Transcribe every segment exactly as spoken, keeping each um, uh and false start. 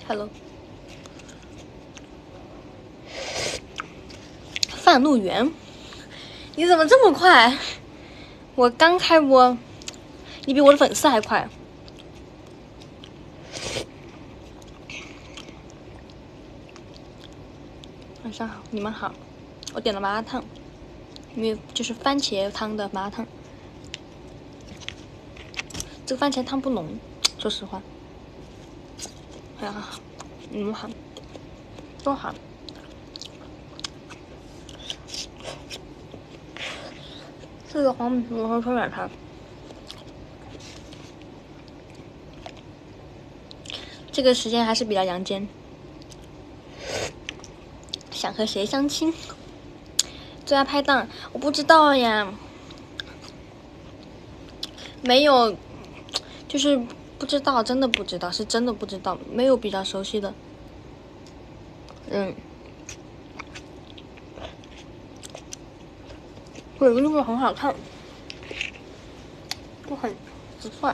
Hello， 范路园，你怎么这么快？我刚开播，你比我的粉丝还快。晚上好，你们好。我点了麻辣烫，因为就是番茄汤的麻辣烫。这个番茄汤不浓，说实话。哎呀，你们好，都好。这个黄米糊和春卷汤，这个时间还是比较阳间。想和谁相亲？最爱拍档，我不知道呀，没有，就是不知道，真的不知道，是真的不知道，没有比较熟悉的。嗯，有个那个很好看，就很直率。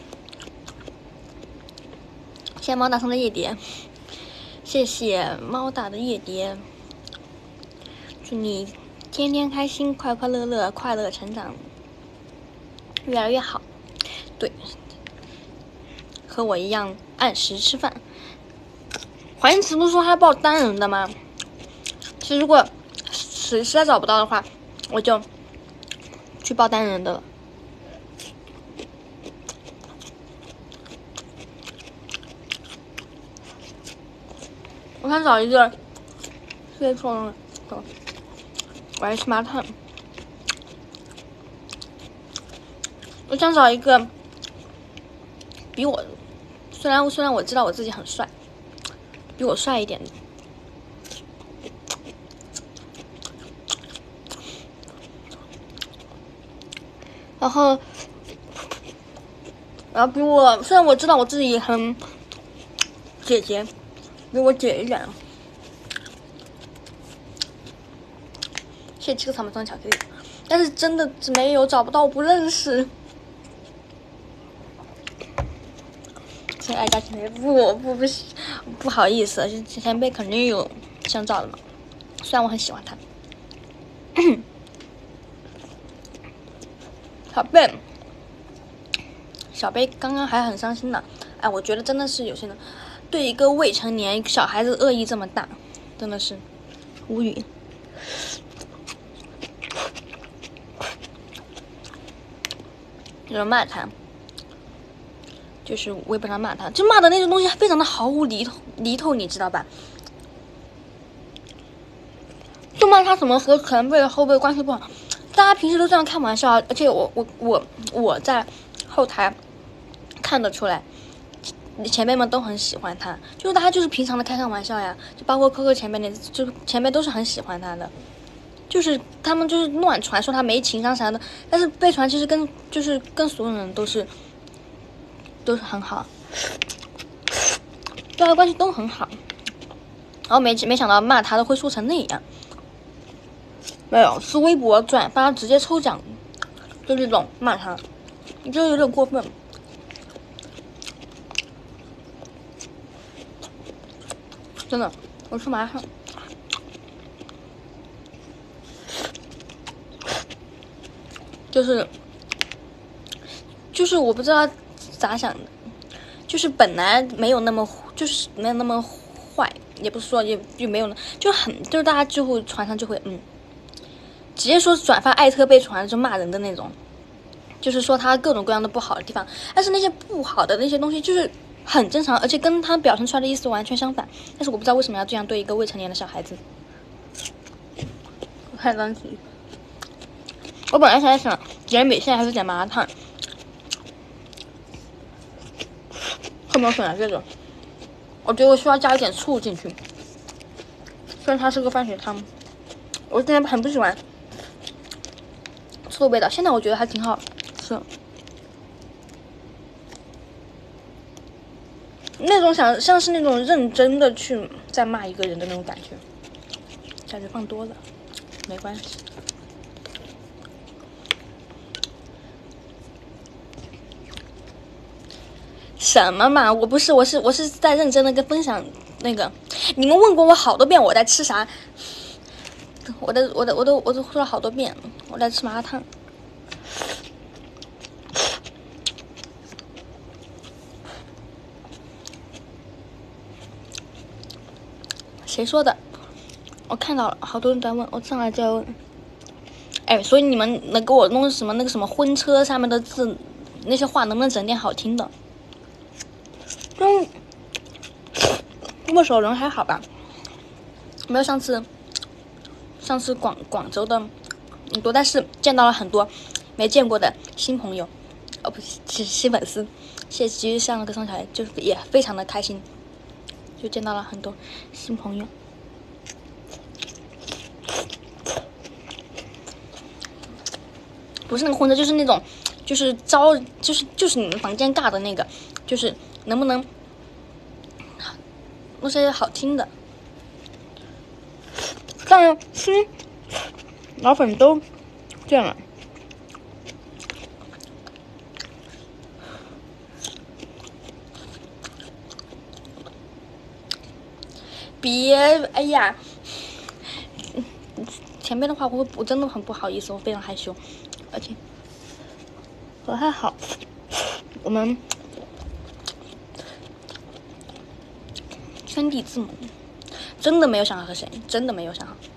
谢谢猫大送的夜蝶，谢谢猫大的夜蝶，祝你天天开心，快快乐乐，快乐成长，越来越好。对，和我一样按时吃饭。怀孕词不是说他报单人的吗？其实如果实实在找不到的话，我就去报单人的了。我想找一个，说错了，我还吃麻辣烫。我想找一个比我，虽然虽然我知道我自己很帅，比我帅一点的。然后，然后比我，虽然我知道我自己很姐姐，比我姐一点。谢谢七个草莓装巧克力，但是真的没有找不到，我不认识。谢谢爱家前辈，不不不不好意思，前辈肯定有想找的嘛，虽然我很喜欢他。小贝，小贝刚刚还很伤心呢。哎，我觉得真的是有些人对一个未成年小孩子恶意这么大，真的是无语。有人骂他，就是微博上骂他，就骂的那种东西非常的毫无厘头厘头，你知道吧？就骂他什么和前辈后辈关系不好。大家平时都这样开玩笑，而且我我我我在后台看得出来，前辈们都很喜欢他，就是大家就是平常的开开玩笑呀，就包括科科前辈那，就前辈都是很喜欢他的，就是他们就是乱传说他没情商啥的，但是被传其实跟就是跟所有人都是都是很好，大家关系都很好，然后没没想到骂他的会说成那样。没有，是微博转发直接抽奖，就这种骂他，你这有点过分。真的，我吃麻辣烫，就是就是我不知道咋想的，就是本来没有那么就是没有那么坏，也不是说也就没有呢，就很就是大家就会传上就会嗯。直接说转发艾特被传就骂人的那种，就是说他各种各样的不好的地方，但是那些不好的那些东西就是很正常，而且跟他表现出来的意思完全相反。但是我不知道为什么要这样对一个未成年的小孩子。我看张题，我本来想想点美线还是点麻辣烫，后面我选了这个，我觉得我需要加一点醋进去。虽然它是个番茄汤，我之前很不喜欢醋的味道，现在我觉得还挺好吃。那种想像是那种认真的去在骂一个人的那种感觉，感觉放多了，没关系。 什么嘛？我不是，我是我是在认真的跟分享那个。你们问过我好多遍我在吃啥，我的我的我都我都说了好多遍，我在吃麻辣烫。谁说的？我看到了，好多人在问，我上来就要问。哎，所以你们能给我弄什么那个什么婚车上面的字，那些话能不能整点好听的？嗯，握手人还好吧？没有上次，上次广广州的多大市见到了很多没见过的新朋友，哦不是是新粉丝。谢谢其实上了个双小，就是也非常的开心，就见到了很多新朋友。不是那个婚车，就是那种，就是招，就是就是你们房间尬的那个，就是能不能弄些好听的？但新老粉都这样了。别，哎呀，前面的话我我真的很不好意思，我非常害羞，而且我还好，我们圈地字母真的没有想好和谁，真的没有想好，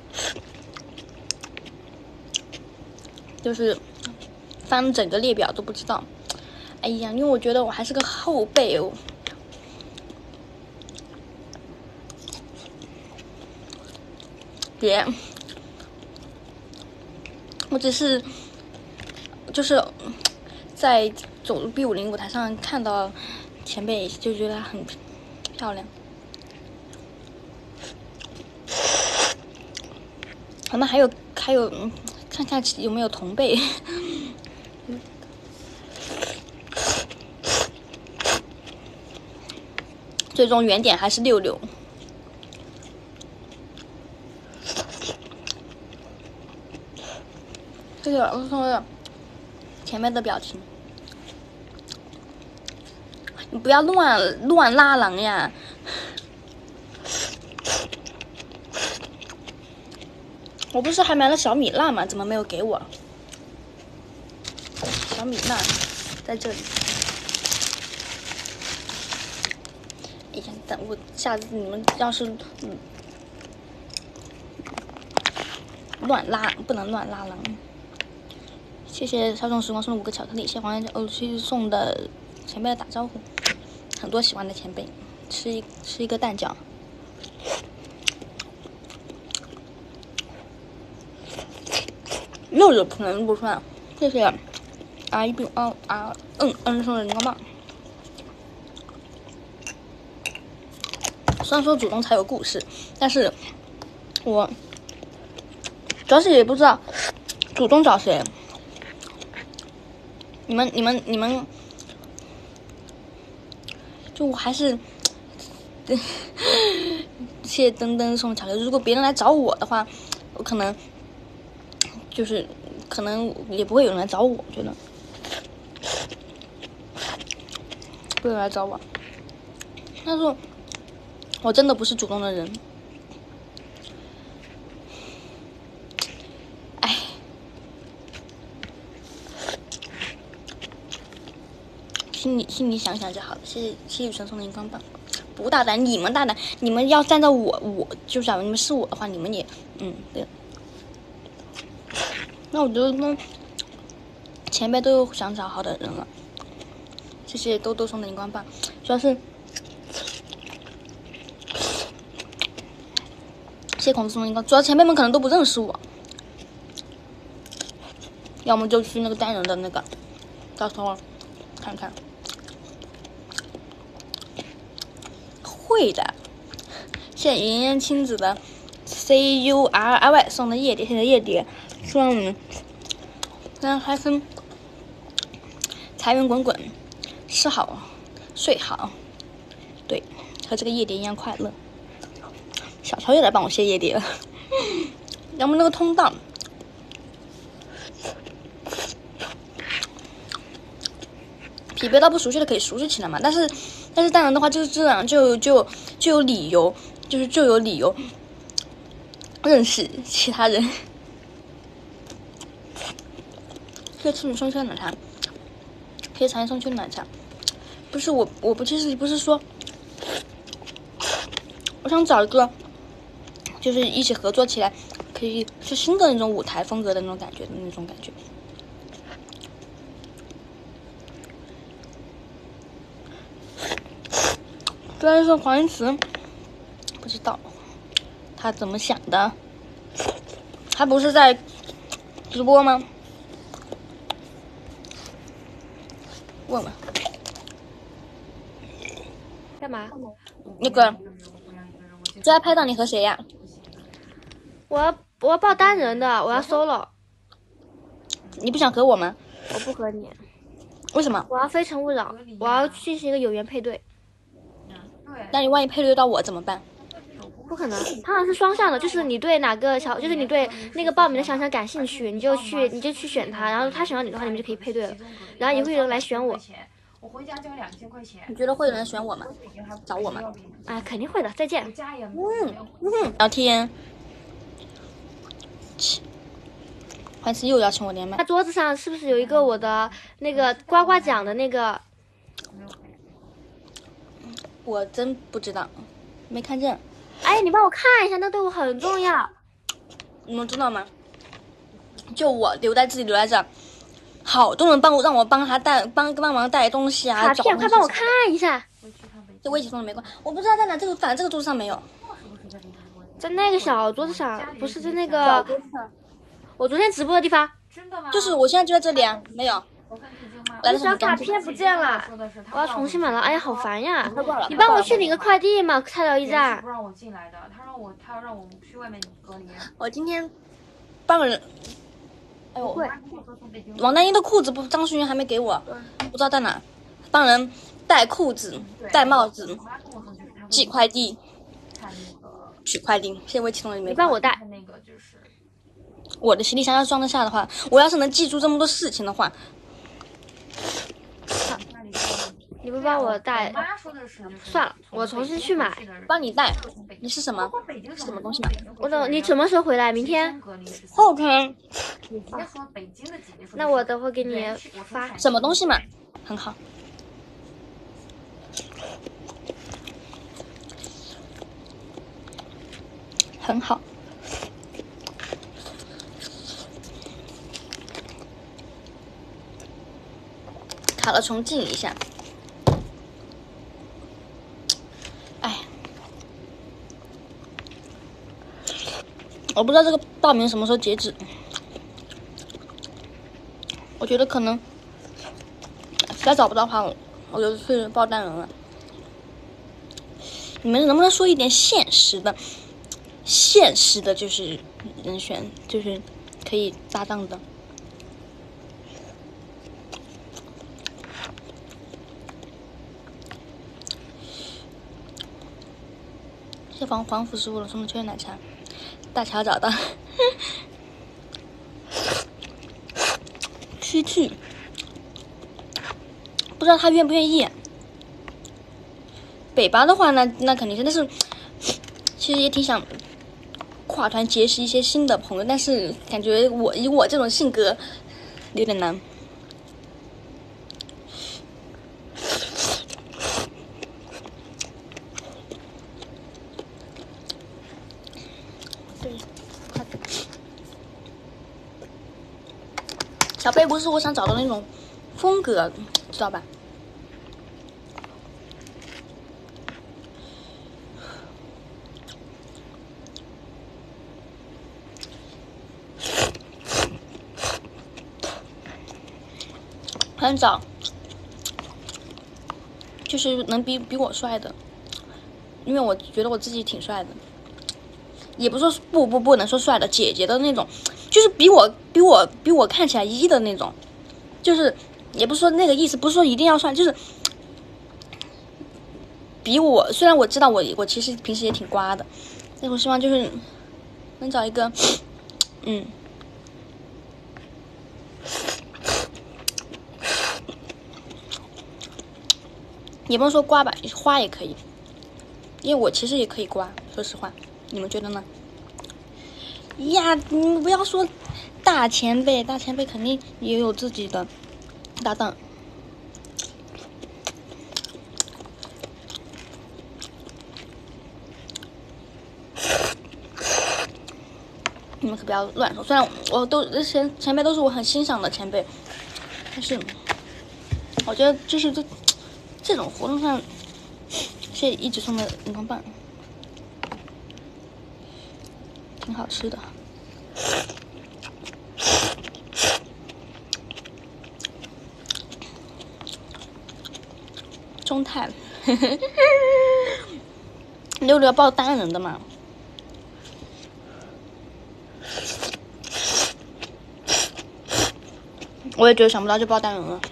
就是翻整个列表都不知道。哎呀，因为我觉得我还是个后辈哦。别，我只是就是在走 B 五零舞台上看到前辈，就觉得很漂亮。可能还有还有，看看有没有同辈。最终原点还是六六。这个我说的前面的表情，你不要乱乱拉郎呀！我不是还买了小米辣吗？怎么没有给我？小米辣在这里。哎呀，等我下次你们要是嗯乱拉，不能乱拉郎。谢谢小众时光送的五个巧克力，谢谢黄家欧去送的前辈的打招呼，很多喜欢的前辈，吃一吃一个蛋饺。肉就可能不算，谢谢 R 一 R R N N 送的荧光棒。虽然说主动才有故事，但是我主要是也不知道主动找谁。你们你们你们，就我还是谢谢登登送巧克力。如果别人来找我的话，我可能就是可能也不会有人来找我，我觉得不会有人来找我。但是我真的不是主动的人。哎，心里心里想想就好了。谢谢谢雨辰送的荧光棒。不大胆，你们大胆，你们要站在我我就假如你们是我的话，你们也嗯对。那我觉得呢，前辈都有想找好的人了。谢谢多多送的荧光棒，主要是谢谢孔子送的荧光，主要前辈们可能都不认识我，要么就去那个单人的那个，到时候看看。会的，谢谢妍妍亲子的 C U R I Y 送的夜蝶，谢谢夜蝶，希望你们非常开心，财源滚滚，吃好睡好，对，和这个夜蝶一样快乐。小乔又来帮我谢夜蝶了，要么那个通道匹配到不熟悉的可以熟悉起来嘛。但是但是当然的话，就是这样就就就有理由，就是就有理由认识其他人。可以吃你送去的奶茶，可以尝一送去的奶茶。不是我，我不其实不是说，我想找一个，就是一起合作起来，可以是新的那种舞台风格的那种感觉的那种感觉。但是黄一慈不知道他怎么想的，他不是在直播吗？问问。 干嘛？ 那个，最爱拍到你和谁呀？ 我要我要报单人的，我要 solo。 你不想和我吗？ 我不和你。 为什么？ 我要非诚勿扰，我要进行一个有缘配对。 那你万一配对到我怎么办？ 不可能，它好像是双向的，就是你对哪个小，就是你对那个报名的小小感兴趣，你就去你就去选他，然后他选到你的话，你们就可以配对了。然后也会有人来选我。 我回家交两千块钱。 你觉得会有人选我吗？找我吗？ 哎，肯定会的。再见。 嗯嗯，聊天。还是又邀请我连麦。 他桌子上是不是有一个我的那个呱呱奖的那个？ 我真不知道，没看见。 哎，你帮我看一下，那对我很重要。 你们知道吗？就我留在自己留在这儿，好多人帮我让我帮他带帮帮忙带东西啊。 卡片，快帮我看一下。 这微信送的没关，我不知道在哪，这个反正这个桌子上没有。 在那个小桌子上，不是在那个我昨天直播的地方。 真的吗？ 就是我现在就在这里啊，没有。 来的小卡片不见了，我要重新买了。哎呀，好烦呀！你帮我去领个快递嘛，菜鸟驿站。 不让我进来的，他让我，他要让我去外面隔离。 我今天帮人，哎呦， 会。 王丹一的裤子不，张淑云还没给我，不知道在哪。帮人带裤子、戴帽子、寄快递、取快递，谢谢微启动的你你帮我带。 我的行李箱要装得下的话，我要是能记住这么多事情的话。 你不帮我带，算了，我重新去买。 帮你带，你是什么？是什么东西吗？ 我等你什么时候回来？明天？ 后天。 那我等会给你发。 什么东西嘛？很好。很好。卡了，重进一下。哎，我不知道这个报名什么时候截止。我觉得可能实在找不到的话，我就去报单人了。你们能不能说一点现实的？现实的就是人选，就是可以搭档的。谢黄黄福师傅的送的秋叶奶茶，大乔找到。区区，不知道他愿不愿意。北巴的话呢，那肯定是，但是其实也挺想跨团结识一些新的朋友，但是感觉我以我这种性格有点难。小贝不是我想找的那种风格，知道吧？很找，就是能比比我帅的，因为我觉得我自己挺帅的，也不说不不不能说帅的，姐姐的那种。就是比我比我比我看起来一的那种，就是也不是说那个意思，不是说一定要帅，就是比我。虽然我知道我我其实平时也挺瓜的，但我希望就是能找一个，嗯， 也不能说刮吧，花也可以，因为我其实也可以刮，说实话，你们觉得呢？呀，你们不要说大前辈，大前辈肯定也有自己的搭档。你们可不要乱说，虽然我都这些前辈都是我很欣赏的前辈，但是我觉得就是这这种活动上，是一直送的荧光棒，挺好吃的。中泰，六六要报单人的嘛？我也觉得想不到就报单人了。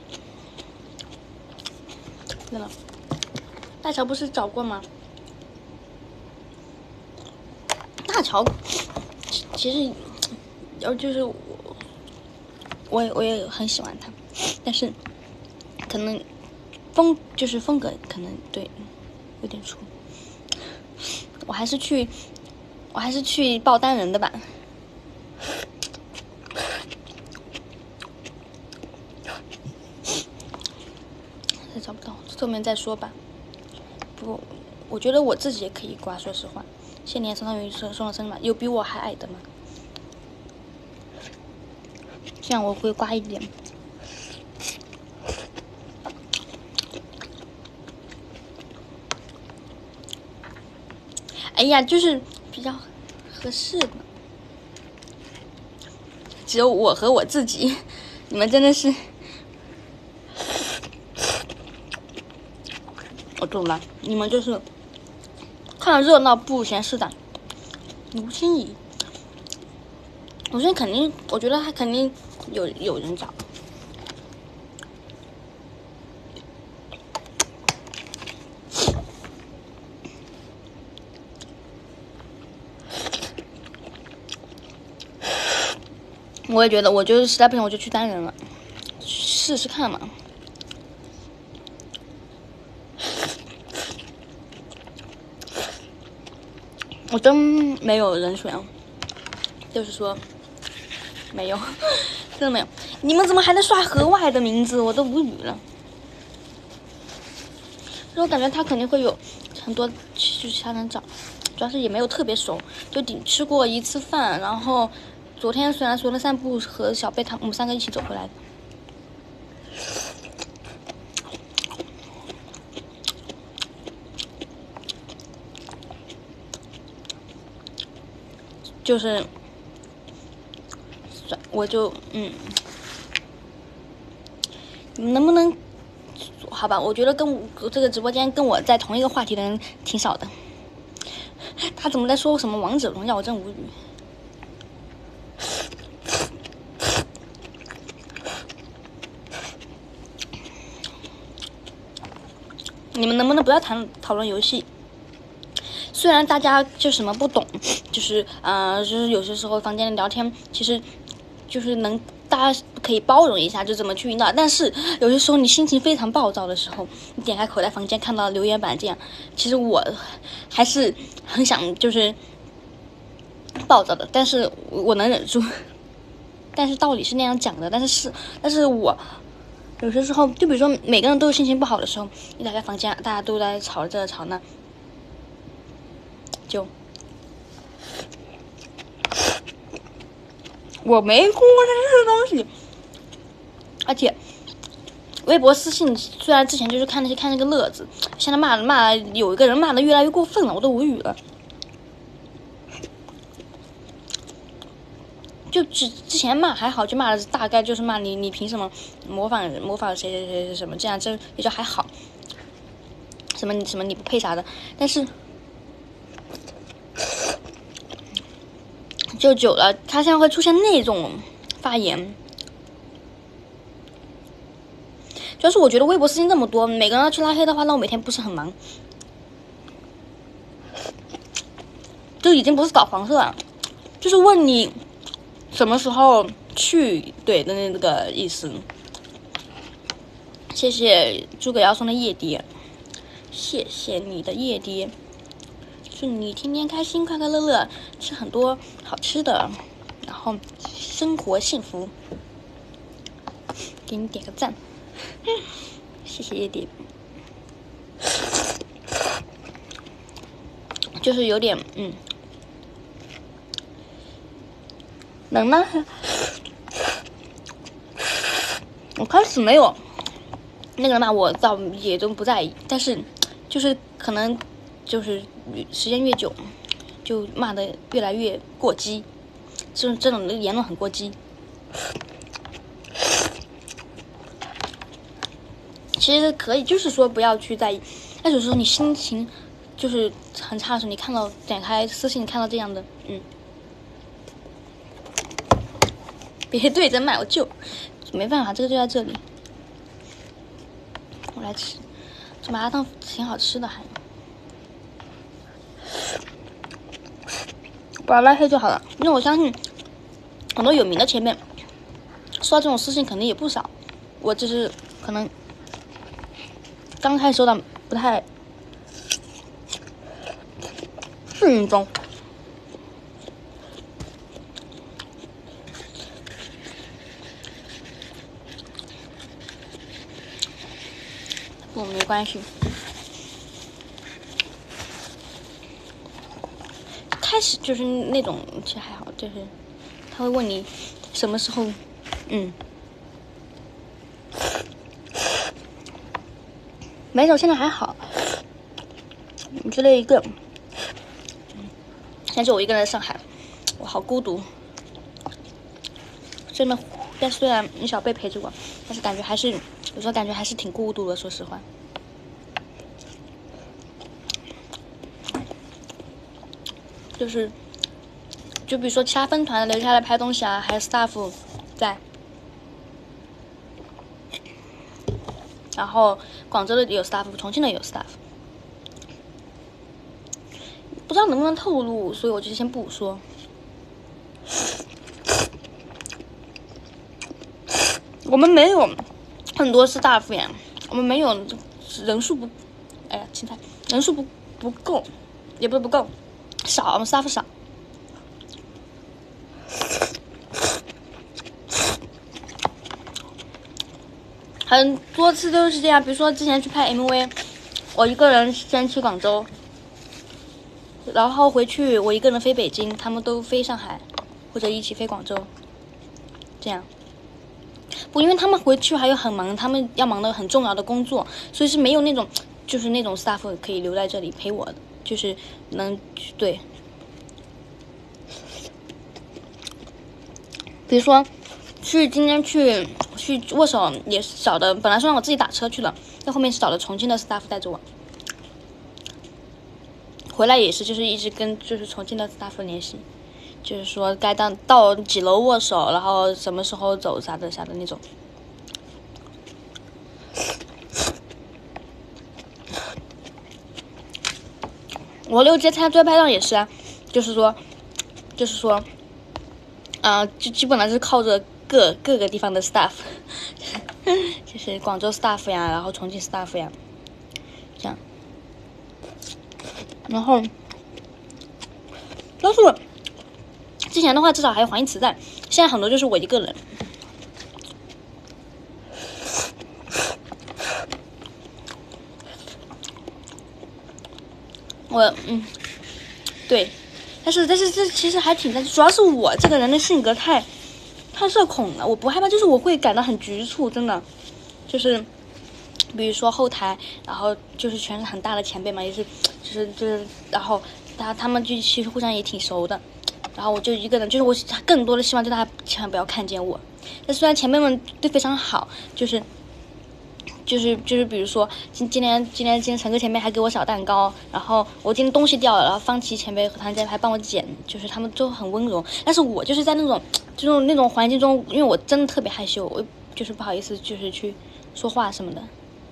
对了，大乔不是找过吗？大乔其实，呃，就是我，我也我也很喜欢他，但是可能风就是风格可能对有点出，我还是去我还是去报单人的吧。找不到，后面再说吧。不过我觉得我自己也可以刮，说实话，现年相当于送送了生日嘛，有比我还矮的吗？这样我会刮一点。哎呀，就是比较合适的，只有我和我自己，你们真的是。我懂了，你们就是看热闹不嫌事大。卢心怡，卢心怡肯定，我觉得他肯定有有人找。我也觉得，我觉得实在不行我就去单人了，试试看嘛。我真没有人选，就是说没有，真的没有。你们怎么还能刷河外的名字？我都无语了。我感觉他肯定会有很多就是其他人找，主要是也没有特别熟，就顶吃过一次饭。然后昨天虽然说了散步，和小贝他我们三个一起走回来的。就是，我就嗯，你们能不能好吧？我觉得跟我这个直播间跟我在同一个话题的人挺少的。他怎么在说什么王者荣耀？我真无语。你们能不能不要谈讨论游戏？虽然大家就什么不懂，就是呃，就是有些时候房间聊天，其实就是能大家可以包容一下，就怎么去引导。但是有些时候你心情非常暴躁的时候，你点开口袋房间看到留言板这样，其实我还是很想就是暴躁的，但是我能忍住。但是道理是那样讲的，但是是，但是我有些时候，就比如说每个人都有心情不好的时候，一打开房间，大家都在吵这吵那。就我没过这些东西，而且微博私信虽然之前就是看那些看那个乐子，现在骂骂有一个人骂的越来越过分了，我都无语了。就之之前骂还好，就骂的大概就是骂你你凭什么模仿模仿谁谁谁谁什么这样，这也就还好。什么你什么你不配啥的，但是。就久了，他现在会出现那种发言。主要是我觉得微博私信这么多，每个人要去拉黑的话，那我每天不是很忙。就已经不是搞黄色了，就是问你什么时候去，对的那个意思。 谢谢诸葛耀送的夜蝶，谢谢你的夜蝶，祝你天天开心，快快乐乐，吃很多好吃的，然后生活幸福。给你点个赞，谢谢夜蝶。就是有点嗯，冷吗？我开始没有那个嘛，我倒也都不在意，但是就是可能就是时间越久，就骂的越来越过激，这种这种言论很过激。其实可以，就是说不要去在意。但有时候你心情就是很差的时候，你看到点开私信看到这样的，嗯，别对着卖，我就没办法，这个就在这里。我来吃，这麻辣烫挺好吃的，还不要拉黑就好了。因为我相信很多有名的前辈收到这种私信肯定也不少，我只是可能刚开始收到不太适应中。不，没关系。开始就是那种，其实还好，就是他会问你什么时候，嗯，没有，现在还好。你之类一个，现在就我一个人在上海，我好孤独，真的。但虽然你小贝陪着我，但是感觉还是有时候感觉还是挺孤独的，说实话。就是，就比如说其他分团留下来拍东西啊，还有 staff 在，然后广州的也有 staff， 重庆的也有 staff， 不知道能不能透露，所以我就先不说。我们没有很多 staff 呀，我们没有人数不，哎呀，青菜人数不不够，也不是不够。少，我们 staff 少，很多次都是这样。比如说之前去拍 M V， 我一个人先去广州，然后回去我一个人飞北京，他们都飞上海，或者一起飞广州，这样。不，因为他们回去还有很忙，他们要忙的很重要的工作，所以是没有那种就是那种 staff 可以留在这里陪我的。就是能对，比如说去今天去去握手也是找的，本来是让我自己打车去了，但后面是找了重庆的 staff 带着我，回来也是就是一直跟就是重庆的 staff 联系，就是说该到到几楼握手，然后什么时候走啥的啥的那种。我六街参加追拍档也是啊，就是说，就是说，啊、呃，就基本上是靠着各各个地方的 staff， 就是广州 staff 呀，然后重庆 staff 呀，这样，然后，但是之前的话至少还有黄义慈在，现在很多就是我一个人。我嗯，对，但是但是这其实还挺但主要是我这个人的性格太太社恐了，我不害怕，就是我会感到很局促，真的，就是比如说后台，然后就是全是很大的前辈嘛，也是就是就是然后他他们就其实互相也挺熟的，然后我就一个人，就是我更多的希望就大家千万不要看见我，但虽然前辈们对非常好，就是。就是就是比如说今今天今天今天陈哥前辈还给我小蛋糕，然后我今天东西掉了，然后方琦前辈和谭姐还帮我捡，就是他们都很温柔。但是我就是在那种这种那种环境中，因为我真的特别害羞，我就是不好意思就是去说话什么的。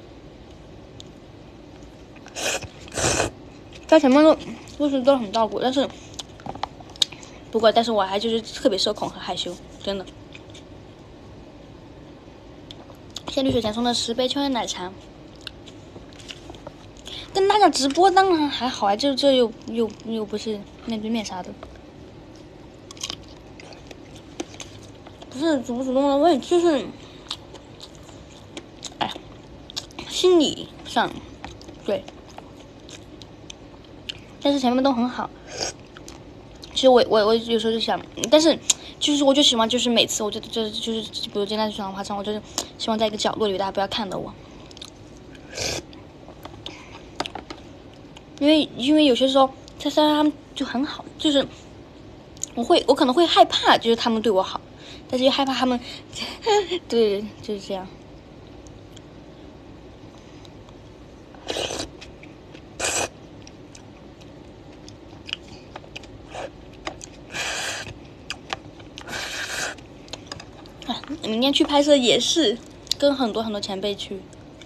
在前面都都是都很照顾，但是不过但是我还就是特别社恐和害羞，真的。 仙女水前送的十杯秋叶奶茶。跟大家直播当然还好啊，就这又又又不是面对面啥的。不是主不主动的问题，就是，哎，心理上，对。但是前面都很好。其实我我我有时候就想，但是就是我就喜欢就是每次我就就是就是比如今天去长花场，我就是希望在一个角落里大家不要看到我，因为因为有些时候他虽然他们就很好，就是我会我可能会害怕，就是他们对我好，但是又害怕他们，对，就是这样。明天去拍摄也是跟很多很多前辈去。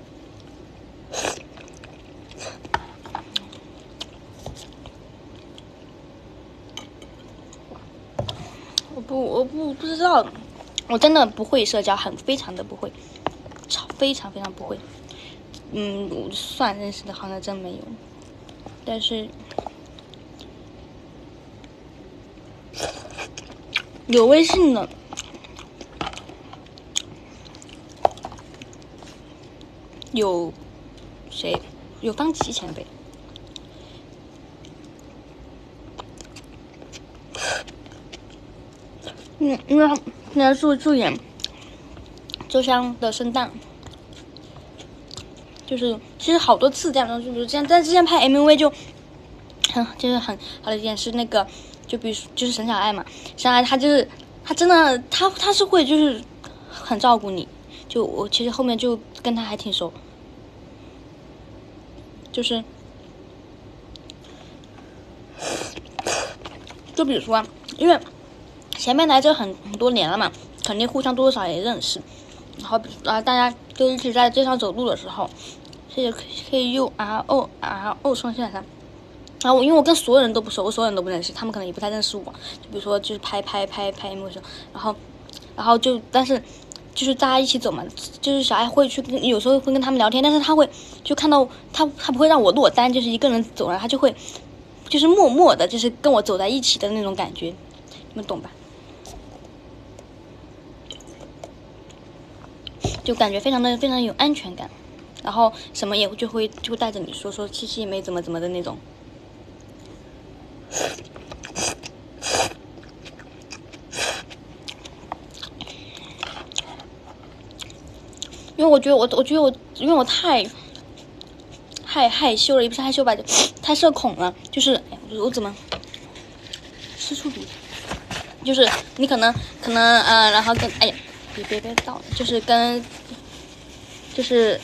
我不，我不不知道，我真的不会社交，很非常的不会，超非常非常不会。嗯，我算认识的好像真没有，但是有微信的。有谁？有方琦前辈，嗯，因为他现在助助演周香的生诞，就是其实好多次这样的，就是这样。在之前拍 M V 就很就是很好的一点是那个，就比如就是沈小爱嘛，沈小爱她就是她真的她她是会就是很照顾你，就我其实后面就跟她还挺熟。就是，就比如说，因为前面来这很很多年了嘛，肯定互相多多少少也认识。然后，啊，大家就一起在街上走路的时候，这些 K U R O R O 双线上。然后我因为我跟所有人都不熟，我所有人都不认识，他们可能也不太认识我。就比如说，就是拍拍拍拍 M V 的时候，然后，然后就但是。就是大家一起走嘛，就是小爱会去跟，有时候会跟他们聊天，但是他会就看到他，他不会让我落单，就是一个人走了，他就会就是默默的，就是跟我走在一起的那种感觉，你们懂吧？就感觉非常的非常有安全感，然后什么也就会就会带着你说说七七妹怎么怎么的那种。因为我觉得我，我觉得我，因为我太太害羞了，也不是害羞吧，就太社恐了。就是，哎，我怎么吃出毒？就是你可能可能呃，然后跟哎呀，别别别倒，就是跟就是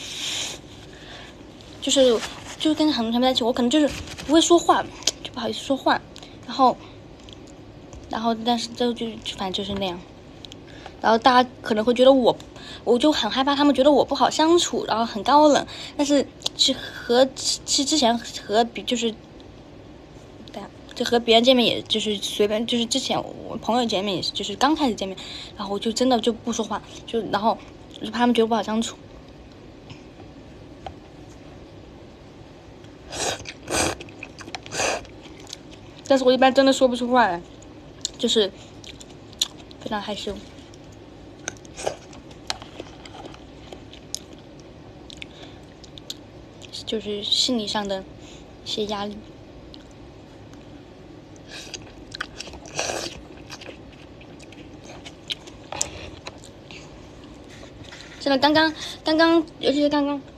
就是就是跟很多人在一起，我可能就是不会说话，就不好意思说话，然后然后但是就就反正就是那样，然后大家可能会觉得我。我就很害怕他们觉得我不好相处，然后很高冷。但是去和其之前和比就是，对啊，就和别人见面也就是随便，就是之前我朋友见面也是，就是刚开始见面，然后我就真的就不说话，就然后就怕他们觉得不好相处。但是我一般真的说不出话来，就是非常害羞。就是心理上的一些压力。真的，刚刚刚刚，尤其是刚刚，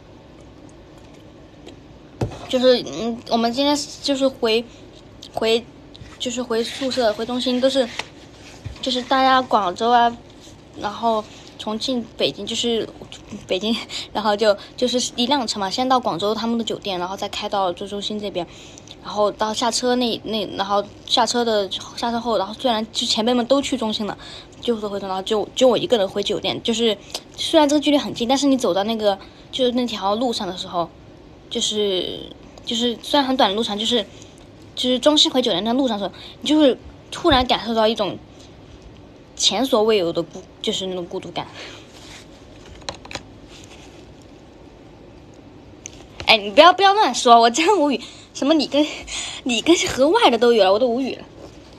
就是嗯，我们今天就是回回就是回宿舍回中心都是，就是大家广州啊，然后重庆、北京就是北京，然后就就是一辆车嘛，先到广州他们的酒店，然后再开到周中心这边，然后到下车那那，然后下车的下车后，然后虽然就前辈们都去中心了，就是回头，然后就就我一个人回酒店，就是虽然这个距离很近，但是你走到那个就是那条路上的时候，就是就是虽然很短的路程，就是就是中心回酒店的路上的时候，你就会突然感受到一种前所未有的孤，就是那种孤独感。 哎，你不要不要乱说，我真无语。什么里根，里根是河外的都有了，我都无语了。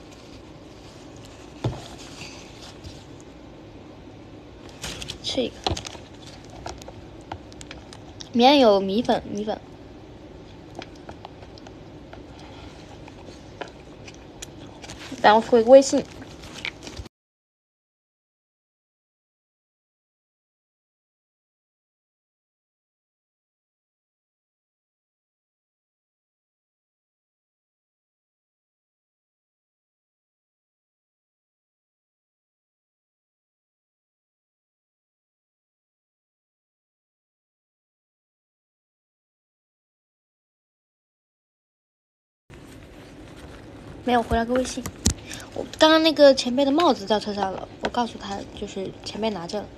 吃一个，里面有米粉，米粉。然后回个微信。没有，回来个微信。我刚刚那个前辈的帽子掉车上了，我告诉他就是前辈拿着了。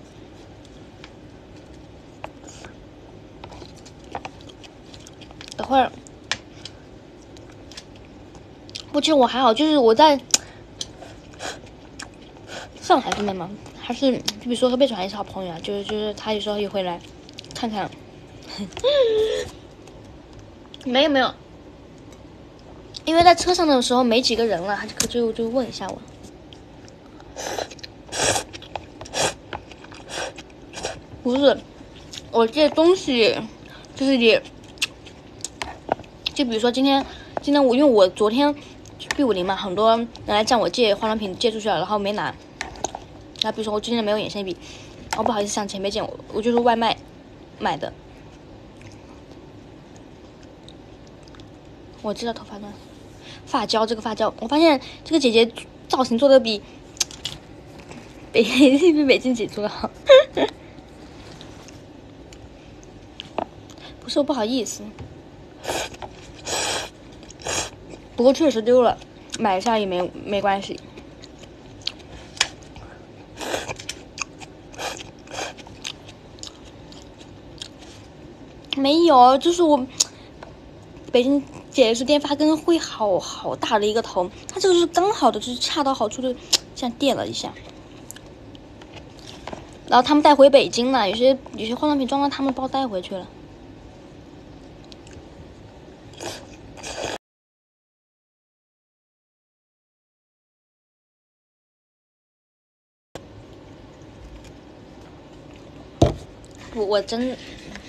等会儿，不，其实我还好，就是我在上海这边嘛，还是就比如说和贝传也是好朋友啊，就是就是他有时候也会来看看。没有没有。因为在车上的时候没几个人了，他就可就就问一下我。不是，我这东西就是也，就比如说今天，今天我因为我昨天 B 五零嘛，很多人来叫我借化妆品借出去了，然后没拿。然后比如说我今天没有眼线笔，我不好意思向前辈借，我我就是外卖买的。我知道头发乱。发胶，这个发胶，我发现这个姐姐造型做的比北比北京姐做的好。不是我不好意思，不过确实丢了，买一下也没没关系。没有，就是我北京。姐是电发根会好好大的一个头，它这个是刚好的，就是恰到好处的，这样垫了一下。然后他们带回北京了，有些有些化妆品装了，他们包带回去了。我我真。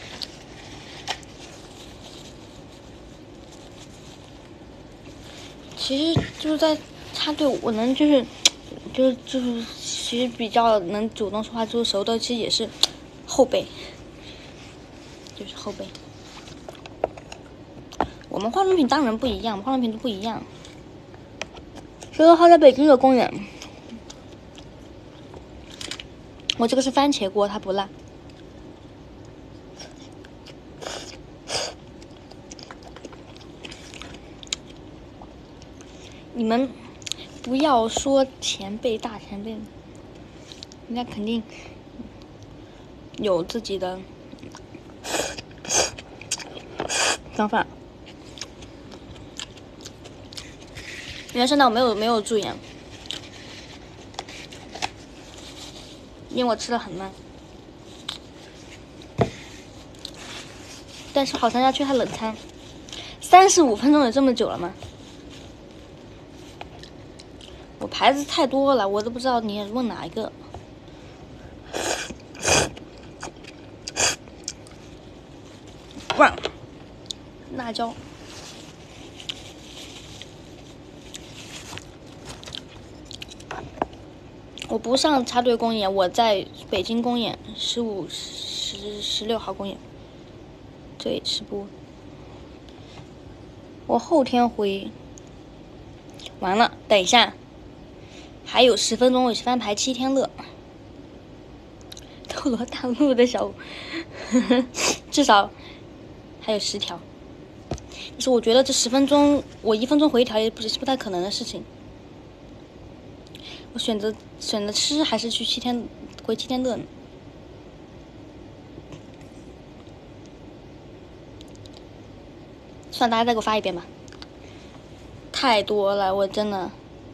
其实就是在插队，我能就是就是就是其实比较能主动说话出熟的，其实也是后辈，就是后辈。我们化妆品当然不一样，化妆品都不一样。所以说他在北京的公园，我这个是番茄锅，它不辣。你们不要说前辈大前辈，人家肯定有自己的想法。原生的我没有没有注意，因为我吃的很慢，但是好像要去他冷餐。三十五分钟有这么久了吗？我牌子太多了，我都不知道你问哪一个。哇，辣椒。我不上插队公演，我在北京公演，十五、十、十六号公演，这里吃播。我后天回。完了，等一下。还有十分钟，我去翻牌七天乐。斗罗大陆的小，呵呵至少还有十条。但是我觉得这十分钟，我一分钟回一条也不是不太可能的事情。我选择选择吃还是去七天回七天乐呢？算了，大家再给我发一遍吧。太多了，我真的。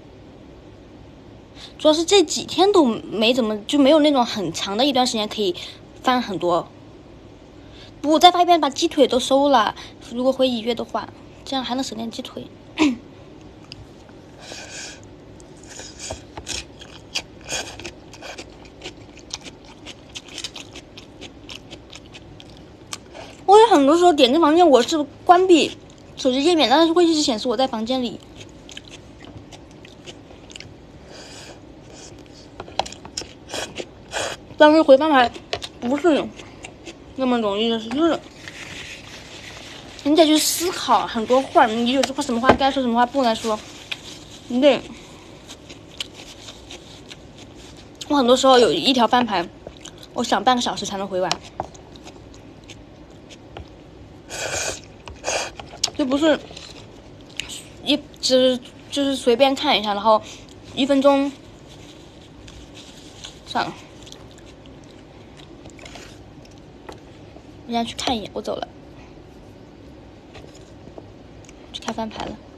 主要是这几天都没怎么就没有那种很长的一段时间可以翻很多， 不，再发一遍把鸡腿都收了。如果回一月的话，这样还能省点鸡腿。我有很多时候点进房间，我是关闭手机页面，但是会一直显示我在房间里。但是回翻牌不是那么容易的事，就是你得去思考很多话，你有句话什么话该说，什么话不该说，你得。我很多时候有一条翻牌，我想半个小时才能回完，就不是一只就是随便看一下，然后一分钟算了。人家去看一眼，我走了，去开翻牌了。